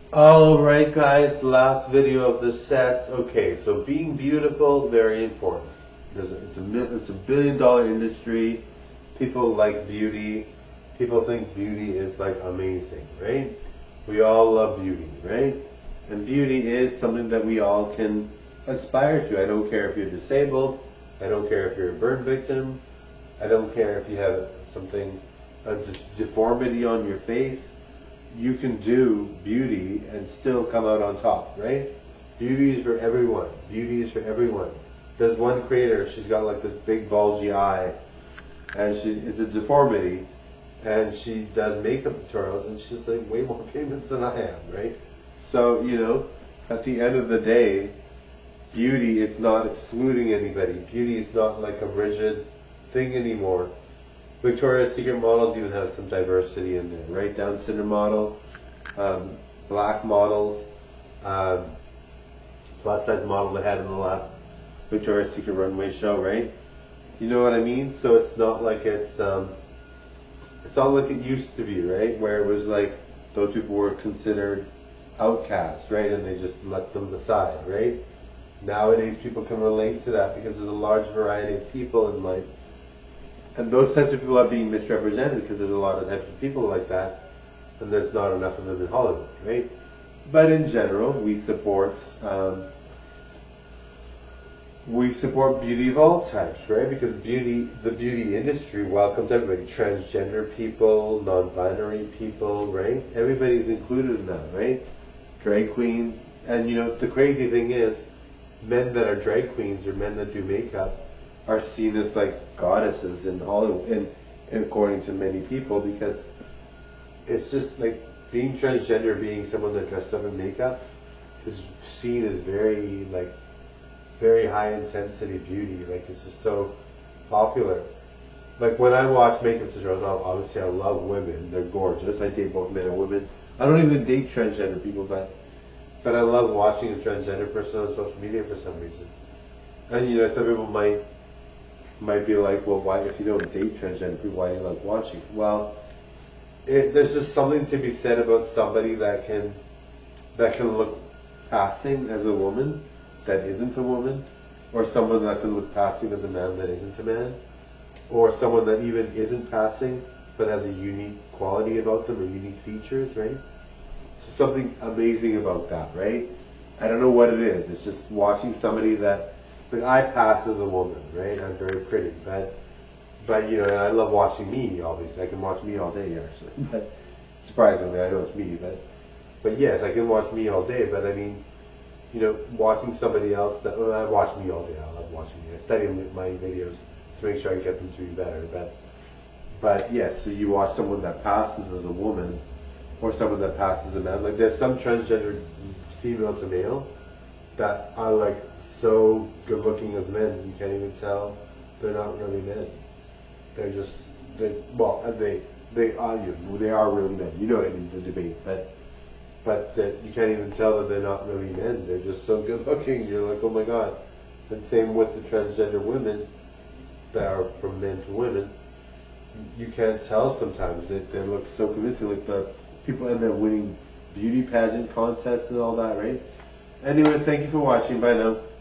Alright guys, last video of the sets. Okay, so being beautiful, very important. It's a billion-dollar industry. People like beauty. People think beauty is like amazing, right? We all love beauty, right? And beauty is something that we all can aspire to. I don't care if you're disabled. I don't care if you're a burn victim. I don't care if you have a deformity on your face. You can do beauty and still come out on top, right? Beauty is for everyone. Beauty is for everyone. There's one creator, she's got like this big bulgy eye, and it's a deformity, and she does makeup tutorials, and she's like way more famous than I am, right? So, at the end of the day, beauty is not excluding anybody. Beauty is not like a rigid thing anymore. Victoria's Secret models even have some diversity in there, right? Down syndrome model, black models, plus size model they had in the last Victoria's Secret runway show, right? You know what I mean? So it's not like it's not like it used to be, right? Where it was like those people were considered outcasts, right? And they just let them aside, right? Nowadays people can relate to that because there's a large variety of people in life. And those types of people are being misrepresented because there's a lot of types of people like that, and there's not enough of them in Hollywood, right? But in general, we support beauty of all types, right? Because the beauty industry welcomes everybody: transgender people, non-binary people, right? Everybody's included in that, right? Drag queens, and the crazy thing is, men that are drag queens or men that do makeup are seen as like goddesses in Hollywood, and according to many people, because it's just like being transgender, being someone that dressed up in makeup, is seen as very high intensity beauty. Like it's just so popular. Like when I watch makeup tutorials, obviously I love women. They're gorgeous. I date both men and women. I don't even date transgender people, but I love watching a transgender person on social media for some reason. And some people might be like, well, why, if you don't date transgender people, why do you like watching? Well, there's just something to be said about somebody that can look passing as a woman that isn't a woman, or someone that can look passing as a man that isn't a man, or someone that even isn't passing but has a unique quality about them or unique features, right? So something amazing about that, right? I don't know what it is. It's just watching somebody that, like, I pass as a woman, right? I'm very pretty, but and I love watching me. Obviously, I can watch me all day, actually. But surprisingly, I know it's me, but yes, I can watch me all day. But I mean, watching somebody else I watch me all day. I love watching me. I study my videos to make sure I get them to be better. But yes, so you watch someone that passes as a woman, or someone that passes as a man. Like there's some transgender female to male that are like so good looking as men, you can't even tell they're not really men. They're just, they are really men. You know what I mean, the debate. But that you can't even tell that they're not really men. They're just so good looking. You're like, oh my god. And same with the transgender women that are from men to women. You can't tell sometimes. They look so convincing, like the people end up winning beauty pageant contests and all that, right? Anyway, thank you for watching. Bye now.